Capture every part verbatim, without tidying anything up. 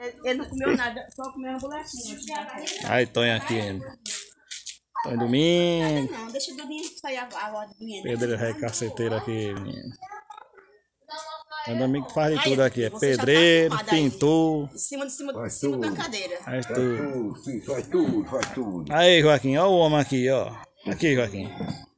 Ele não comeu nada, só comeu uma bolachinha. Aí, Tonho aqui ainda. Tonho Domingo. Não, deixa o Domingo sair a água do menino. Pedreiro recaceteiro aqui, menino. Tonho Domingo faz de tudo aqui. É pedreiro, pintor. Em cima de cima, de cima da cadeira. Faz tudo. Faz tudo, faz tudo. Aí, Joaquim, ó o homem aqui, ó. Aqui, Joaquim.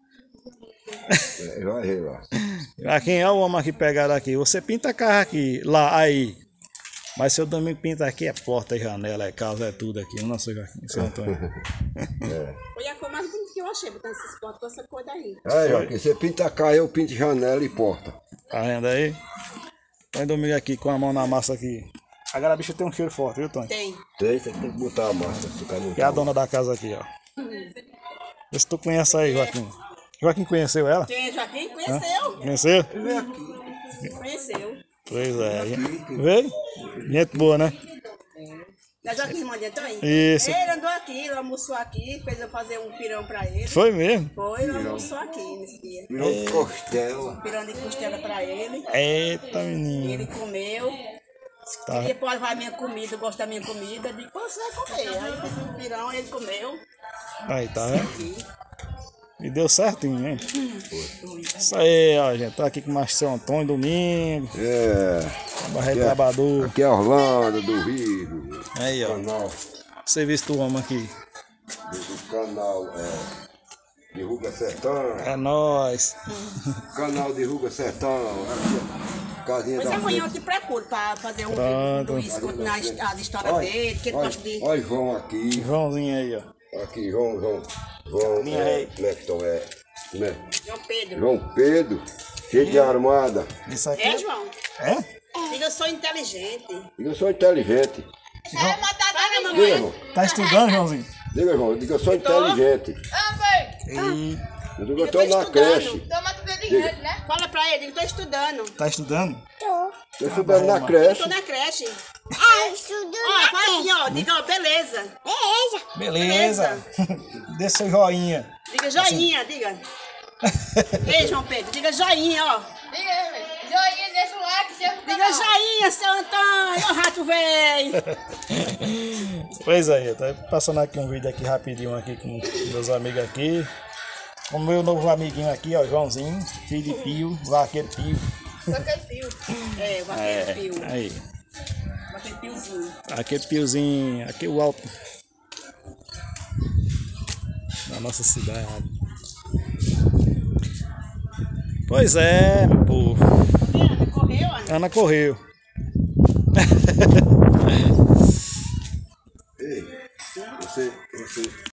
É, vai ver lá. Joaquim, ó o homem aqui pegado aqui. Você pinta carro aqui, lá, aí. Mas seu Domingo pinta aqui é porta, é janela, é casa, é tudo aqui. Não sei, Joaquim. Seu Antônio. É. Foi a cor mais bonita que eu achei, botando esses pontos com essa cor daí. Aí, Joaquim, você pinta carro, eu pinto janela e porta. Tá vendo aí? Põe Domingo aqui com a mão na massa aqui. Agora a bicha tem um cheiro forte, viu, Tonho? Tem. Tem, você tem que botar a massa. Ficar no Que é a dona da casa aqui, ó. Vê se tu conhece aí, Joaquim. Joaquim conheceu ela? Quem, Joaquim? Conheceu. Conheceu? Conheceu. Pois é. Veio? Gente boa, né? É Joaquim irmão de Antônio? Isso. Ele andou aqui, ele almoçou aqui, fez eu fazer um pirão pra ele. Foi mesmo? Foi, ele almoçou aqui nesse dia. Virou de costela. Pirão de costela pra ele. Eita, menino. Ele comeu. Tá. E depois vai a minha comida, eu gosto da minha comida. Eu digo, você vai comer. Aí eu fiz um pirão, ele comeu. Aí, tá vendo? E deu certinho, hein? Isso aí, ó, gente. Tô aqui com o Macho Seu Antônio Domingo. É. Barreiro Trabalhador. Aqui é Orlando, do Rio. Aí, ó. Canal. Serviço do homem aqui. Do, do canal é, de Ruga Sertão. É nóis. Canal de Ruga Sertão. Aqui, casinha Pois da amanhã eu frente. te procuro pra fazer um Pronto. vídeo do Luiz contando a his- a história Olha, dele, que ele olha, gosta de. olha João aqui. Joãozinho aí, ó. Aqui, João, João. João, Minha é, rei. como é que estão? É, como é? João Pedro. João Pedro, cheio de armada. Isso aqui. É, João? É? Diga, eu sou inteligente. Eu sou inteligente. Fala, Diga, mamãe. João. Tá estudando, Joãozinho? Diga, João. Diga, eu sou inteligente. E... Eu digo, eu tô na creche. Toma tudo inteligente, né? Fala pra ele, eu tô estudando. Tá estudando? Tô estudando na Eu creche. tô na creche. Ah, estudo Ó, fala assim, ó. Diga, ó, beleza. Beleza. Dê seu joinha. Diga joinha, diga. Ei, João Pedro, diga joinha, ó. Diga aí, velho. Joinha, deixa o like, se inscreve no Diga canal. joinha, seu Antônio. Ó, o rato veio. Pois aí, tá passando aqui um vídeo aqui rapidinho aqui com meus amigos aqui. Com o meu novo amiguinho aqui, ó, Joãozinho, filho de Pio, vaqueiro Pio. Só aquele fio. É, o vaqueiro É, pio. aí. O vaqueiro piozinho. Aquele Piozinho, aqui o alto da nossa cidade. Pois é, meu povo. Ana, correu, Ana? Ana correu. Ei, você, você